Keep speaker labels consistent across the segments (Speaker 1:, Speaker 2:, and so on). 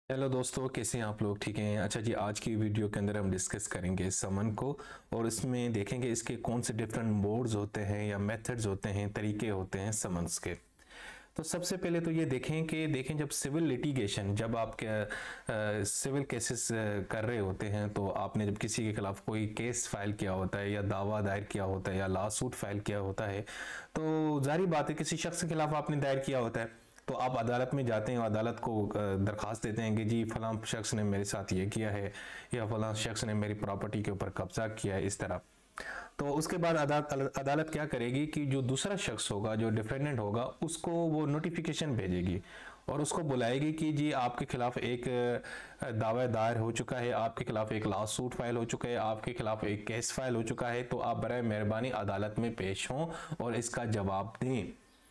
Speaker 1: Hello दोस्तों, कैसे हैं आप लोग? ठीक हैं? अच्छा जी, आज की वीडियो के अंदर हम डिस्कस करेंगे समन को और इसमें देखेंगे इसके कौन से डिफरेंट मोड्स होते हैं या मेथड्स होते हैं, तरीके होते हैं समन्स के। तो सबसे पहले तो ये देखें जब सिविल लिटिगेशन, जब आप सिविल केसेस कर रहे होते हैं, तो आपने जब किसी के खिलाफ कोई केस फाइल किया होता है या दावा दायर किया होता है या लॉ सूट फाइल किया होता है, तो जाहिर बात है किसी शख्स के खिलाफ आपने दायर किया होता है, तो आप अदालत में जाते हैं और अदालत को दरख्वास्त देते हैं कि जी फलां शख्स ने मेरे साथ ये किया है या फलां शख्स ने मेरी प्रॉपर्टी के ऊपर कब्जा किया है, इस तरह। तो उसके बाद अदालत क्या करेगी कि जो दूसरा शख्स होगा, जो डिफेंडेंट होगा, उसको वो नोटिफिकेशन भेजेगी और उसको बुलाएगी कि जी आपके खिलाफ एक दावा दायर हो चुका है, आपके खिलाफ एक लॉ सूट फाइल हो चुका है, आपके खिलाफ एक केस फाइल हो चुका है, तो आप बराए मेहरबानी अदालत में पेश हों और इसका जवाब दें।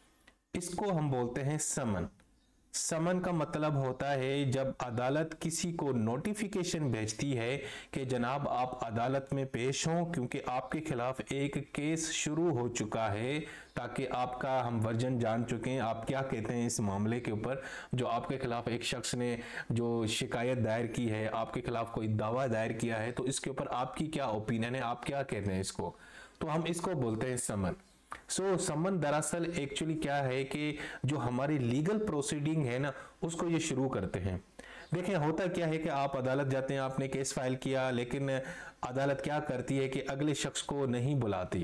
Speaker 1: इसको हम बोलते हैं समन। समन का मतलब होता है जब अदालत किसी को नोटिफिकेशन भेजती है कि जनाब आप अदालत में पेश हों क्योंकि आपके खिलाफ एक केस शुरू हो चुका है, ताकि आपका हम वर्जन जान चुके हैं आप क्या कहते हैं इस मामले के ऊपर। जो आपके खिलाफ एक शख्स ने जो शिकायत दायर की है, आपके खिलाफ कोई दावा दायर किया है, तो इसके ऊपर आपकी क्या ओपिनियन है, आप क्या कहते हैं इसको। तो हम इसको बोलते हैं समन। समन दरअसल एक्चुअली क्या है कि जो हमारी लीगल प्रोसीडिंग है ना, उसको ये शुरू करते हैं। देखें होता क्या है कि आप अदालत जाते हैं, आपने केस फाइल किया, लेकिन अदालत क्या करती है कि अगले शख्स को नहीं बुलाती।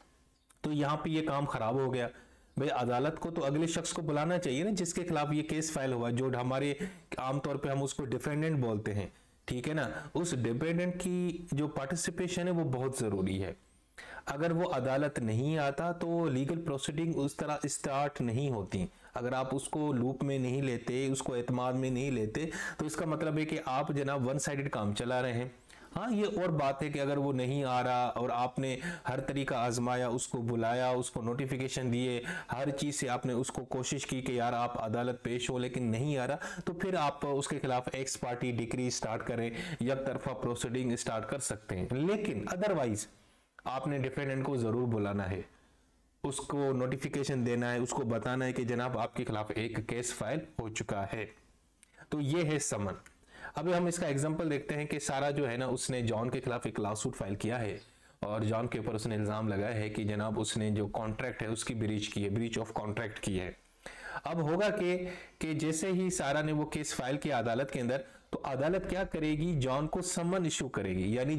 Speaker 1: तो यहां पे ये काम खराब हो गया। भाई अदालत को तो अगले शख्स को बुलाना चाहिए ना जिसके खिलाफ ये केस फाइल हुआ, जो हमारे आमतौर पे हम उसको डिफेंडेंट बोलते हैं, ठीक है ना। उस डिफेंडेंट की जो पार्टिसिपेशन है वो बहुत जरूरी है। अगर वो अदालत नहीं आता तो लीगल प्रोसीडिंग उस तरह स्टार्ट नहीं होती। अगर आप उसको लूप में नहीं लेते, उसको एतमाद में नहीं लेते, तो इसका मतलब है कि आप जनाब वन साइडेड काम चला रहे हैं। हाँ, ये और बात है कि अगर वो नहीं आ रहा और आपने हर तरीका आजमाया, उसको बुलाया, उसको नोटिफिकेशन दिए, हर चीज से आपने उसको कोशिश की कि यार आप अदालत पेश हो, लेकिन नहीं आ रहा, तो फिर आप उसके खिलाफ एक्स पार्टी डिक्री स्टार्ट करें, एक तरफा प्रोसीडिंग स्टार्ट कर सकते हैं। लेकिन अदरवाइज आपने डिफेंडेंट को जरूर बुलाना है, उसको नोटिफिकेशन देना है, उसको बताना है कि जनाब आपके खिलाफ एक केस फाइल हो चुका है। तो ये है समन। अभी हम इसका एग्जांपल देखते हैं कि सारा जो है ना, उसने जॉन के खिलाफ एक लॉसूट फाइल किया है और जॉन के ऊपर उसने इल्जाम लगाया है कि जनाब उसने जो कॉन्ट्रैक्ट है उसकी ब्रीच की है, ब्रीच ऑफ कॉन्ट्रैक्ट की है। अब होगा कि जैसे ही सारा ने वो केस फाइल किया अदालत के अंदर, तो अदालत क्या करेगी, जॉन को समन इशू करेगी, यानी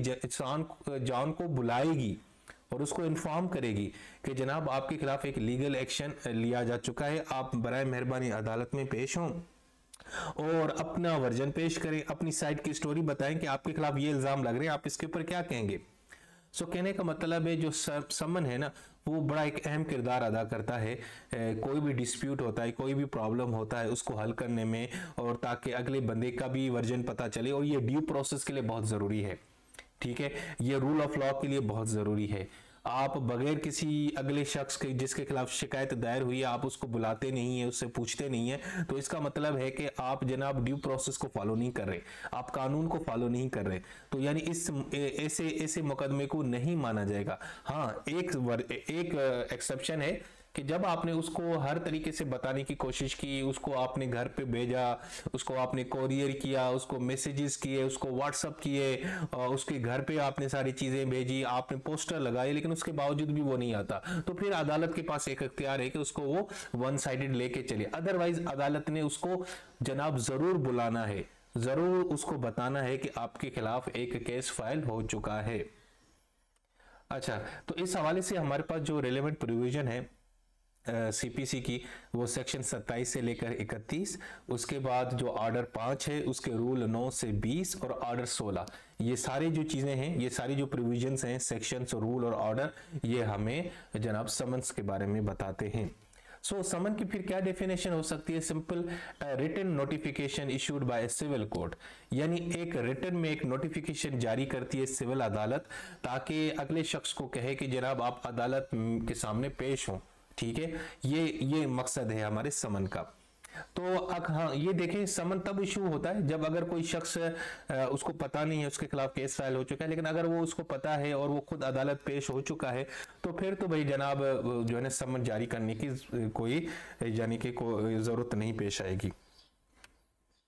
Speaker 1: जॉन को बुलाएगी और उसको इन्फॉर्म करेगी कि जनाब आपके खिलाफ एक लीगल एक्शन लिया जा चुका है, आप बराए मेहरबानी अदालत में पेश हों और अपना वर्जन पेश करें, अपनी साइड की स्टोरी बताएं कि आपके खिलाफ ये इल्जाम लग रहे हैं, आप इसके ऊपर क्या कहेंगे। कहने का मतलब है जो समन है ना, वो बड़ा एक अहम किरदार अदा करता है। कोई भी डिस्प्यूट होता है, कोई भी प्रॉब्लम होता है, उसको हल करने में, और ताकि अगले बंदे का भी वर्जन पता चले, और ये ड्यू प्रोसेस के लिए बहुत जरूरी है, ठीक है। ये रूल ऑफ लॉ के लिए बहुत जरूरी है। आप बगैर किसी अगले शख्स के जिसके खिलाफ शिकायत दायर हुई है, आप उसको बुलाते नहीं है, उससे पूछते नहीं है, तो इसका मतलब है कि आप जनाब ड्यू प्रोसेस को फॉलो नहीं कर रहे, आप कानून को फॉलो नहीं कर रहे। तो यानी इस ऐसे मुकदमे को नहीं माना जाएगा। हाँ, एक एक्सेप्शन है कि जब आपने उसको हर तरीके से बताने की कोशिश की, उसको आपने घर पे भेजा, उसको आपने कोरियर किया, उसको मैसेजेस किए, उसको व्हाट्सएप किए, उसके घर पे आपने सारी चीजें भेजी, आपने पोस्टर लगाए, लेकिन उसके बावजूद भी वो नहीं आता, तो फिर अदालत के पास एक इख्तियार है कि उसको वो वन साइडेड लेके चले। अदरवाइज अदालत ने उसको जनाब जरूर बुलाना है, जरूर उसको बताना है कि आपके खिलाफ एक केस फाइल हो चुका है। अच्छा, तो इस हवाले से हमारे पास जो रेलेवेंट प्रोविजन है सीपीसी की, वो सेक्शन 27 से लेकर 31, उसके बाद जो ऑर्डर 5 है उसके रूल 9 से 20 और ऑर्डर 16, ये सारी जो चीजें हैं, ये सारी जो प्रोविजंस हैं, सेक्शंस, रूल और ऑर्डर, ये हमें जनाब समन्स के बारे में बताते हैं। समन की फिर क्या डेफिनेशन हो सकती है? Simple, written notification issued by civil court, यानी एक रिटन में एक नोटिफिकेशन जारी करती है सिविल अदालत, ताकि अगले शख्स को कहे कि जनाब आप अदालत के सामने पेश हों, ठीक है। ये मकसद है हमारे समन का। तो हाँ, ये देखें, समन तब इशू होता है जब अगर कोई शख्स उसको पता नहीं है उसके खिलाफ केस फाइल हो चुका है, लेकिन अगर वो उसको पता है और वो खुद अदालत पेश हो चुका है, तो फिर तो भाई जनाब जो है ना समन जारी करने की कोई यानी कि कोई जरूरत नहीं पेश आएगी।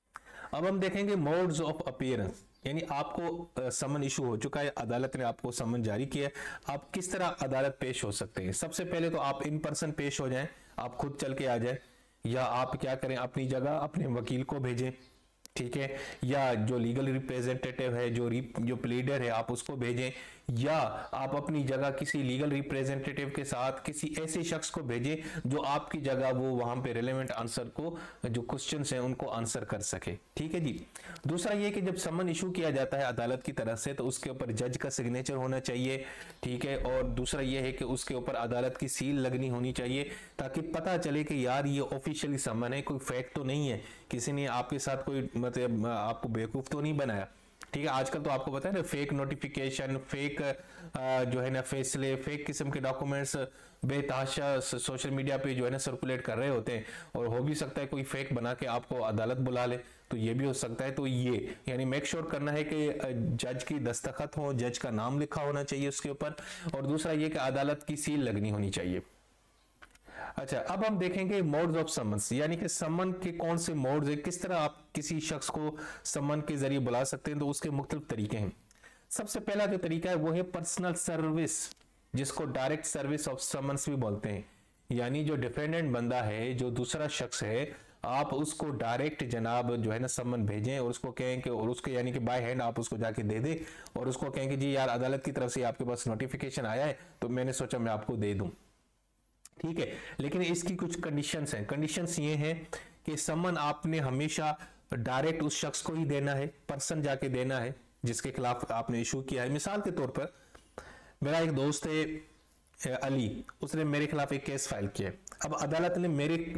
Speaker 1: अब हम देखेंगे मोड्स ऑफ अपीयरेंस, यानी आपको समन इशू हो चुका है, अदालत ने आपको समन जारी किया है, आप किस तरह अदालत पेश हो सकते हैं। सबसे पहले तो आप इन पर्सन पेश हो जाएं, आप खुद चल के आ जाएं, या आप क्या करें अपनी जगह अपने वकील को भेजें, ठीक है, या जो लीगल रिप्रेजेंटेटिव है, जो प्लीडर है आप उसको भेजें, या आप अपनी जगह किसी लीगल रिप्रेजेंटेटिव के साथ किसी ऐसे शख्स को भेजें जो आपकी जगह वो वहां पे रिलेवेंट आंसर को, जो क्वेश्चंस हैं उनको आंसर कर सके, ठीक है जी। दूसरा ये कि जब समन इशू किया जाता है अदालत की तरफ से तो उसके ऊपर जज का सिग्नेचर होना चाहिए, ठीक है, और दूसरा ये है कि उसके ऊपर अदालत की सील लगनी होनी चाहिए ताकि पता चले कि यार ये ऑफिशियली समन है, कोई फेक तो नहीं है, किसी ने आपके साथ कोई मतलब आपको बेवकूफ तो नहीं बनाया, ठीक है। आजकल तो आपको पता है ना, फेक नोटिफिकेशन, फेक जो है ना फैसले, फेक किस्म के डॉक्यूमेंट्स बेतहाशा सोशल मीडिया पे जो है ना सर्कुलेट कर रहे होते हैं, और हो भी सकता है कोई फेक बना के आपको अदालत बुला ले, तो ये भी हो सकता है। तो ये यानी मेक श्योर करना है कि जज की दस्तखत हो, जज का नाम लिखा होना चाहिए उसके ऊपर, और दूसरा ये कि अदालत की सील लगनी होनी चाहिए। अच्छा, अब हम देखेंगे मोड्स ऑफ समन्स, यानी कि समन के कौन से मोड्स है, किस तरह आप किसी शख्स को समन के जरिए बुला सकते हैं, तो उसके मुख्तलिफ तरीके हैं। सबसे पहला जो तरीका है वो है पर्सनल सर्विस, जिसको डायरेक्ट सर्विस ऑफ समन्स भी बोलते हैं, यानी जो डिफेंडेंट बंदा है, जो दूसरा शख्स है, आप उसको डायरेक्ट जनाब जो है ना समन भेजें और उसको कहें कि, और उसके यानी कि बाय हैंड आप उसको जाके दे दें और उसको कहें कि जी यार अदालत की तरफ से आपके पास नोटिफिकेशन आया है तो मैंने सोचा मैं आपको दे दूं, ठीक है। लेकिन इसकी कुछ कंडीशंस हैं। कंडीशंस ये हैं कि समन आपने हमेशा डायरेक्ट उस शख्स को ही देना है, पर्सन जाके देना है जिसके खिलाफ आपने इशू किया है। मिसाल के तौर पर मेरा एक दोस्त है अली, उसने मेरे खिलाफ एक केस फाइल किया। अब अदालत ने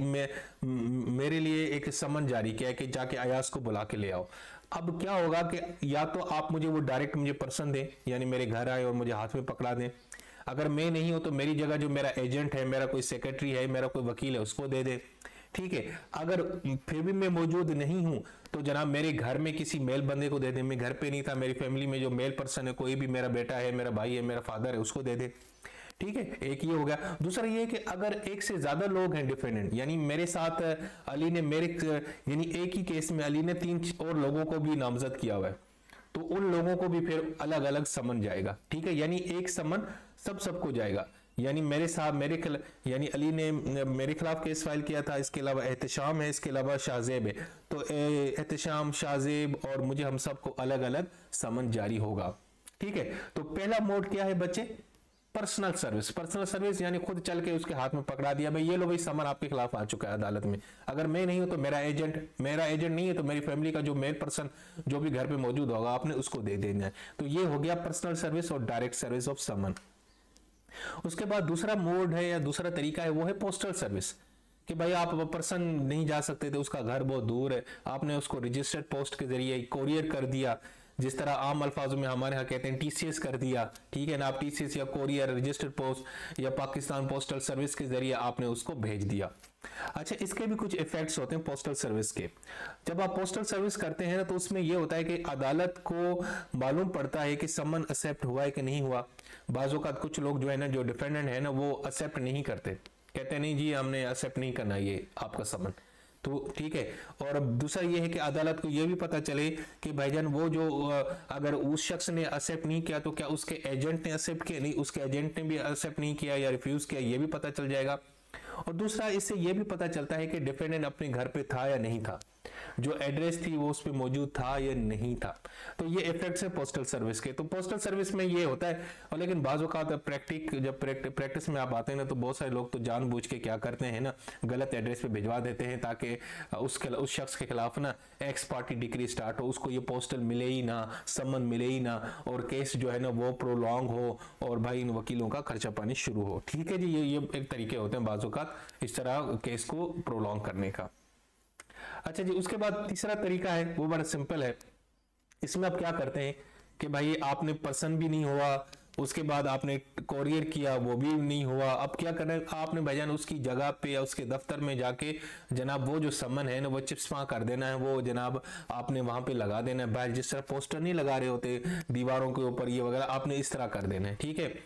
Speaker 1: मेरे लिए एक समन जारी किया कि जाके अयाज को बुला के ले आओ। अब क्या होगा कि या तो आप मुझे वो डायरेक्ट मुझे पर्सन दें, यानी मेरे घर आए और मुझे हाथ में पकड़ा दें, अगर मैं नहीं हूं तो मेरी जगह जो मेरा एजेंट है, मेरा कोई सेक्रेटरी है, मेरा कोई वकील है, उसको दे दे, ठीक है। अगर फिर भी मैं मौजूद नहीं हूं तो जनाब मेरे घर में किसी मेल बंदे को दे दे, मैं घर पे नहीं था, मेरी फैमिली में जो मेल पर्सन है, कोई भी मेरा बेटा है, मेरा भाई है, मेरा फादर है, उसको दे दे, ठीक है। एक ये हो गया। दूसरा ये कि अगर एक से ज्यादा लोग हैं डिफेंडेंट, यानी मेरे साथ अली ने यानी एक ही केस में अली ने 3 और लोगों को भी नामजद किया हुआ है, तो उन लोगों को भी फिर अलग अलग समन जाएगा, ठीक है। यानी एक समन सबको जाएगा, यानी यानी अली ने मेरे खिलाफ केस फाइल किया था, इसके अलावा एहतशाम है, इसके अलावा शाहजेब है, तो एहतशाम, शाहजेब और मुझे, हम सबको अलग अलग समन जारी होगा, ठीक है। तो पहला मोड क्या है बच्चे, पर्सनल सर्विस। पर्सनल सर्विस यानी खुद चल के उसके हाथ में पकड़ा दिया, भाई ये लो भाई समन आपके खिलाफ आ चुका है अदालत में, अगर मैं नहीं हूं तो मेरा एजेंट नहीं है तो मेरी फैमिली का जो मेल पर्सन जो भी घर पे मौजूद होगा आपने उसको दे देना है। तो ये हो गया पर्सनल सर्विस और डायरेक्ट सर्विस ऑफ समन। उसके बाद दूसरा मोड है या दूसरा तरीका है वो है पोस्टल सर्विस, कि भाई आप पर्सन नहीं जा सकते थे, उसका घर बहुत दूर है, आपने उसको रजिस्टर्ड पोस्ट के जरिए कोरियर कर दिया, जिस तरह आम अल्फाजों में हमारे यहाँ कहते हैं टीसीएस कर दिया, ठीक है ना, आप टीसीएस या कोरियर, रजिस्टर्ड पोस्ट या पाकिस्तान पोस्टल सर्विस के जरिए आपने उसको भेज दिया। अच्छा, इसके भी कुछ इफेक्ट्स होते हैं पोस्टल सर्विस के। जब आप पोस्टल सर्विस करते हैं ना तो उसमें यह होता है कि अदालत को मालूम पड़ता है कि समन एक्सेप्ट हुआ है कि नहीं हुआ। बाजों का कुछ लोग जो है ना, जो डिफेंडेंट है ना, वो एक्सेप्ट नहीं करते, कहते नहीं जी हमने एक्सेप्ट नहीं करना ये आपका समन, तो ठीक है। और अब दूसरा ये है कि अदालत को ये भी पता चले कि भाईजान वो जो अगर उस शख्स ने एक्सेप्ट नहीं किया तो क्या उसके एजेंट ने एक्सेप्ट किया, नहीं उसके एजेंट ने भी एक्सेप्ट नहीं किया या रिफ्यूज किया, ये भी पता चल जाएगा। और दूसरा इससे ये भी पता चलता है कि डिफेंडेंट अपने घर पे था या नहीं था, जो एड्रेस थी वो उस पे मौजूद था या नहीं था। तो ये इफेक्ट्स है पोस्टल सर्विस के। तो पोस्टल सर्विस में ये होता है, और लेकिन बाज़ औक़ात जब प्रैक्टिस में आप आते हैं ना तो बहुत सारे लोग तो जानबूझ के क्या करते हैं ना, गलत एड्रेस पे भिजवा देते हैं ताकि उस शख्स के खिलाफ ना एक्स पार्टी डिक्री स्टार्ट हो, उसको ये पोस्टल मिले ही ना, समन मिले ही ना, और केस जो है ना वो प्रोलॉन्ग हो और भाई इन वकीलों का खर्चा पानी शुरू हो। ठीक है जी, ये एक तरीके होते हैं बाज़ औक़ात इस तरह केस को प्रोलॉन्ग करने का। अच्छा जी, उसके बाद तीसरा तरीका है वो बड़ा सिंपल है। इसमें आप क्या करते हैं कि भाई आपने पर्सन भी नहीं हुआ, उसके बाद आपने कोरियर किया वो भी नहीं हुआ, अब क्या करना है आपने भाईजान उसकी जगह पे या उसके दफ्तर में जाके जनाब वो जो समन है ना वो चिप्समा कर देना है, वो जनाब आपने वहां पे लगा देना है। बाहर जिस तरह पोस्टर नहीं लगा रहे होते दीवारों के ऊपर ये वगैरह, आपने इस तरह कर देना है। ठीक है,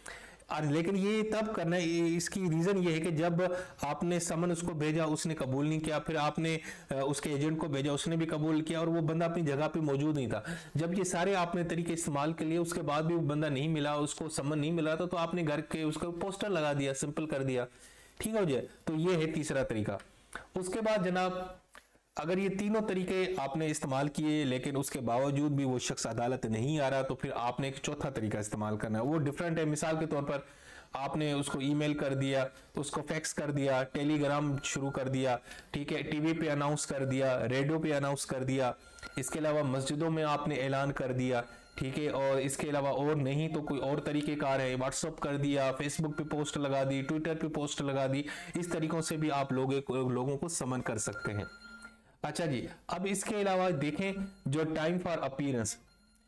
Speaker 1: लेकिन ये तब करना है, इसकी रीजन ये है कि जब आपने समन उसको भेजा उसने कबूल नहीं किया, फिर आपने उसके एजेंट को भेजा उसने भी कबूल किया और वो बंदा अपनी जगह पे मौजूद नहीं था। जब ये सारे आपने तरीके इस्तेमाल के लिए उसके बाद भी वो बंदा नहीं मिला, उसको समन नहीं मिला था, तो आपने घर के उसका पोस्टर लगा दिया, सिंपल कर दिया, ठीक हो जाए। तो ये है तीसरा तरीका। उसके बाद जनाब अगर ये तीनों तरीके आपने इस्तेमाल किए लेकिन उसके बावजूद भी वो शख्स अदालत नहीं आ रहा, तो फिर आपने एक चौथा तरीका इस्तेमाल करना है। वो डिफरेंट है। मिसाल के तौर पर आपने उसको ईमेल कर दिया, उसको फैक्स कर दिया, टेलीग्राम शुरू कर दिया, ठीक है, टीवी पे अनाउंस कर दिया, रेडियो पे अनाउंस कर दिया, इसके अलावा मस्जिदों में आपने ऐलान कर दिया, ठीक है, और इसके अलावा और नहीं तो कोई और तरीकेकार है, व्हाट्सअप कर दिया, फेसबुक पे पोस्ट लगा दी, ट्विटर पे पोस्ट लगा दी। इस तरीकों से भी आप लोगों को समन कर सकते हैं। अच्छा जी, अब इसके अलावा देखें जो टाइम फॉर अपीयरेंस,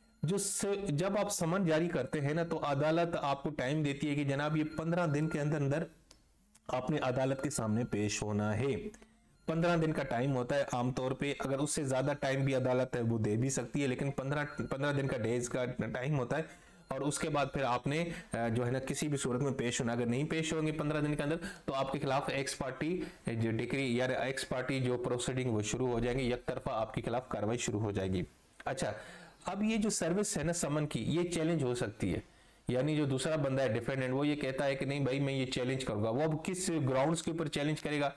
Speaker 1: जब आप समन जारी करते हैं ना, तो अदालत आपको टाइम देती है कि जनाब ये 15 दिन के अंदर अंदर आपने अदालत के सामने पेश होना है। 15 दिन का टाइम होता है आमतौर पे, अगर उससे ज्यादा टाइम भी अदालत है वो दे भी सकती है, लेकिन 15 दिन का डेज का टाइम होता है। और उसके बाद फिर आपने जो है ना किसी भी सूरत में पेश होना। अगर नहीं पेश होंगे 15 दिन के अंदर, तो आपके खिलाफ एक्स पार्टी जो डिक्री या एक्स पार्टी जो प्रोसीडिंग वो शुरू हो जाएंगे, एक तरफा आपके खिलाफ कार्रवाई शुरू हो जाएगी। अच्छा, अब ये जो सर्विस है ना समन की, ये चैलेंज हो सकती है। यानी जो दूसरा बंदा है डिफेंडेंट, वो ये कहता है कि नहीं भाई मैं ये चैलेंज करूंगा। वो अब किस ग्राउंड्स के ऊपर चैलेंज करेगा?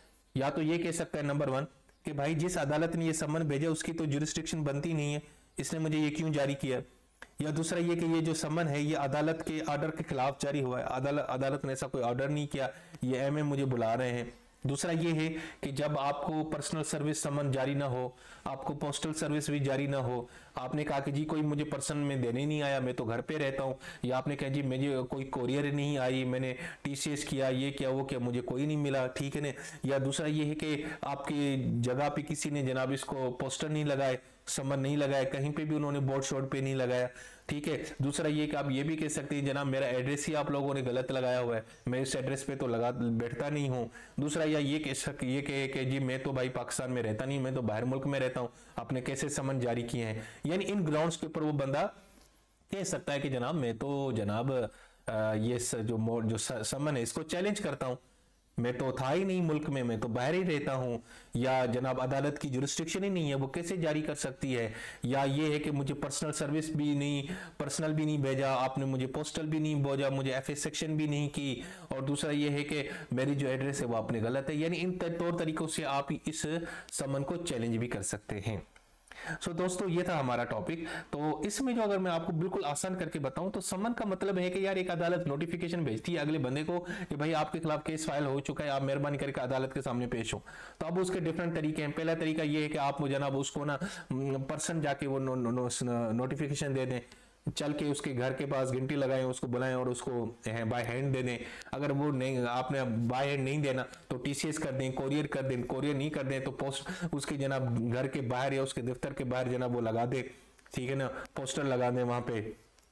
Speaker 1: या तो ये कह सकता है नंबर 1 कि भाई जिस अदालत ने ये समन भेजा उसकी तो जुरिस्डिक्शन बनती नहीं है, इसने मुझे ये क्यों जारी किया। या दूसरा ये कि ये जो समन है ये अदालत के ऑर्डर के खिलाफ जारी हुआ है, अदालत ने ऐसा कोई ऑर्डर नहीं किया, ये एमए मुझे बुला रहे हैं। दूसरा ये है कि जब आपको पर्सनल सर्विस समन जारी ना हो, आपको पोस्टल सर्विस भी जारी ना हो, आपने कहा कि जी कोई मुझे पर्सन में देने नहीं आया, मैं तो घर पे रहता हूँ, या आपने कहा जी मुझे कोई कोरियर नहीं आई, मैंने टीसीएस किया, ये किया वो किया, मुझे कोई नहीं मिला, ठीक है ना। या दूसरा ये है कि आपकी जगह पे किसी ने जनाब इसको पोस्टर नहीं लगाए, समन नहीं लगाया, कहीं पे भी उन्होंने बोर्ड शोर्ड पे नहीं लगाया, ठीक है। दूसरा ये कि आप ये भी कह सकते हैं जनाब मेरा एड्रेस ही आप लोगों ने गलत लगाया हुआ है, मैं इस एड्रेस पे तो लगा बैठता नहीं हूँ। दूसरा या ये कहे कि जी मैं तो भाई पाकिस्तान में रहता नहीं, मैं तो बाहर मुल्क में रहता हूँ, आपने कैसे समन जारी किए हैं। यानी इन ग्राउंड्स के ऊपर वो बंदा कह सकता है कि जनाब मैं तो जनाब ये जो समन है इसको चैलेंज करता हूँ, मैं तो था ही नहीं मुल्क में, मैं तो बाहर ही रहता हूं। या जनाब अदालत की जुरिस्डिक्शन ही नहीं है, वो कैसे जारी कर सकती है। या ये है कि मुझे पर्सनल सर्विस भी नहीं, पर्सनल भी नहीं भेजा आपने, मुझे पोस्टल भी नहीं भेजा, मुझे एफएस सेक्शन भी नहीं की, और दूसरा ये है कि मेरी जो एड्रेस है वो आपने गलत है। यानी इन तौर तरीकों से आप इस समन को चैलेंज भी कर सकते हैं। सो दोस्तों ये था हमारा टॉपिक। तो इसमें जो अगर मैं आपको बिल्कुल आसान करके बताऊं तो समन का मतलब है कि यार एक अदालत नोटिफिकेशन भेजती है अगले बंदे को कि भाई आपके खिलाफ केस फाइल हो चुका है, आप मेहरबानी करके अदालत के सामने पेश हो। तो अब उसके डिफरेंट तरीके हैं। पहला तरीका ये है कि आप जनाब उसको ना पर्सन जाके वो नोटिफिकेशन दे दें, चल के उसके घर के पास घंटी लगाएं, उसको बुलाएं और उसको बाय हैंड दे दें। अगर वो नहीं, आपने बाय हैंड नहीं देना तो टीसीएस कर दें, कोरियर कर दें, कोरियर नहीं कर दें तो पोस्ट उसके जनाब घर के बाहर या उसके दफ्तर के बाहर जनाब वो लगा दे, ठीक है ना, पोस्टर लगा दें वहां पे।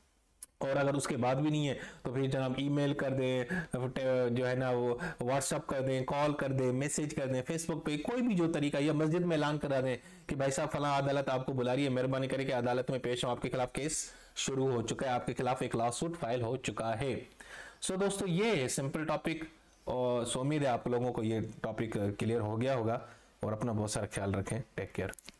Speaker 1: और अगर उसके बाद भी नहीं है तो फिर जनाब ईमेल कर दें, जो है ना वो व्हाट्सअप कर दें, कॉल कर दें, मैसेज कर दें, फेसबुक पे कोई भी जो तरीका, या मस्जिद में ऐलान करा दें कि भाई साहब फलां अदालत आपको बुला रही है, मेहरबानी करके अदालत में पेश हो, आपके खिलाफ केस शुरू हो चुका है, आपके खिलाफ एक लॉसूट फाइल हो चुका है। सो दोस्तों ये है सिंपल टॉपिक, और उम्मीद है आप लोगों को ये टॉपिक क्लियर हो गया होगा। और अपना बहुत सारा ख्याल रखें। Take care.